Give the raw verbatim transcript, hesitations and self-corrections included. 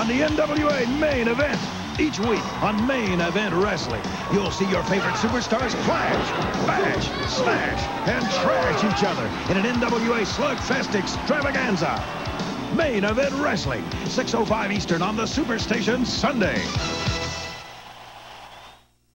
on the N W A Main Event. Each week on Main Event Wrestling, you'll see your favorite superstars clash, bash, smash, and trash each other in an N W A slugfest extravaganza. Main Event Wrestling, six oh five Eastern on the Superstation Sunday.